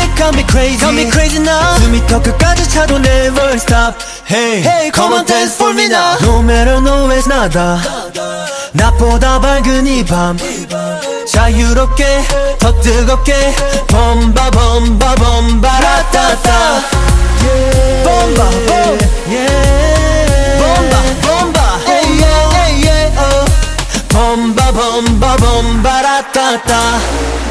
got me crazy now. 숨이 더 끝까지 차도 never stop. Hey, come on dance for me now. No matter no ways 나다. 낮보다 밝은 이 밤 자유롭게 더 뜨겁게 범바 범바 범바 라따따 범바 범 범바 범바 범바 범바 범바 라따따